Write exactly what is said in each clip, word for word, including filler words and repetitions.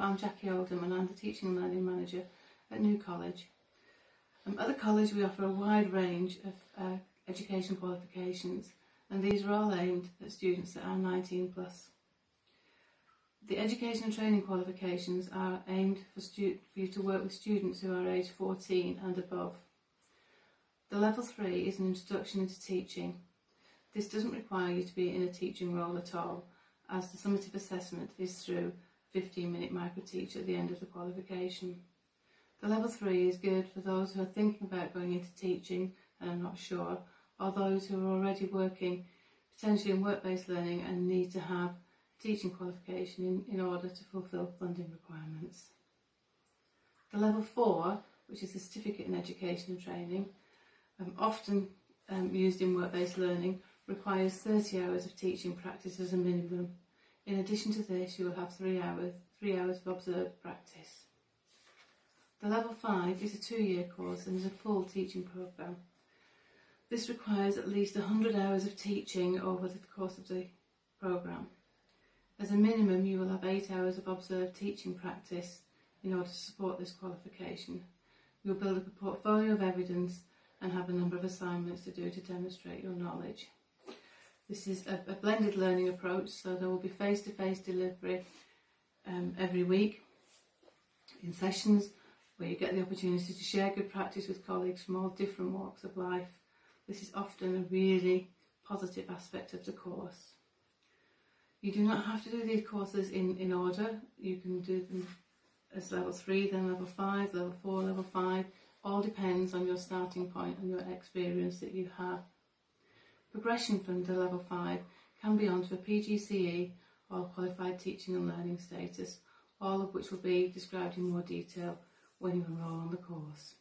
I'm Jackie Oldham and I'm the Teaching and Learning Manager at New College. Um, at the college we offer a wide range of uh, education qualifications, and these are all aimed at students that are nineteen plus. The education and training qualifications are aimed for, stu for you to work with students who are aged fourteen and above. The level three is an introduction into teaching. This doesn't require you to be in a teaching role at all, as the summative assessment is through fifteen minute micro-teach at the end of the qualification. The level three is good for those who are thinking about going into teaching and are not sure, or those who are already working potentially in work-based learning and need to have teaching qualification in, in order to fulfil funding requirements. The level four, which is a certificate in education and training, um, often um, used in work-based learning, requires thirty hours of teaching practice as a minimum. In addition to this, you will have three hours, three hours of observed practice. The level five is a two-year course and is a full teaching programme. This requires at least one hundred hours of teaching over the course of the programme. As a minimum, you will have eight hours of observed teaching practice in order to support this qualification. You will build up a portfolio of evidence and have a number of assignments to do to demonstrate your knowledge. This is a, a blended learning approach, so there will be face-to-face delivery um, every week in sessions where you get the opportunity to share good practice with colleagues from all different walks of life. This is often a really positive aspect of the course. You do not have to do these courses in, in order. You can do them as level three, then level five, level four, level five. All depends on your starting point and your experience that you have. Progression from the level five can be onto a P G C E or Qualified Teaching and Learning status, all of which will be described in more detail when you enrol on the course.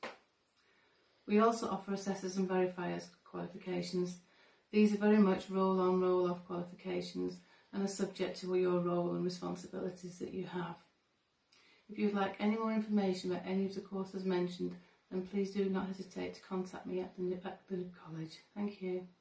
We also offer assessors and verifiers qualifications. These are very much roll-on, roll-off qualifications and are subject to your role and responsibilities that you have. If you would like any more information about any of the courses mentioned, then please do not hesitate to contact me at the, at the college. Thank you.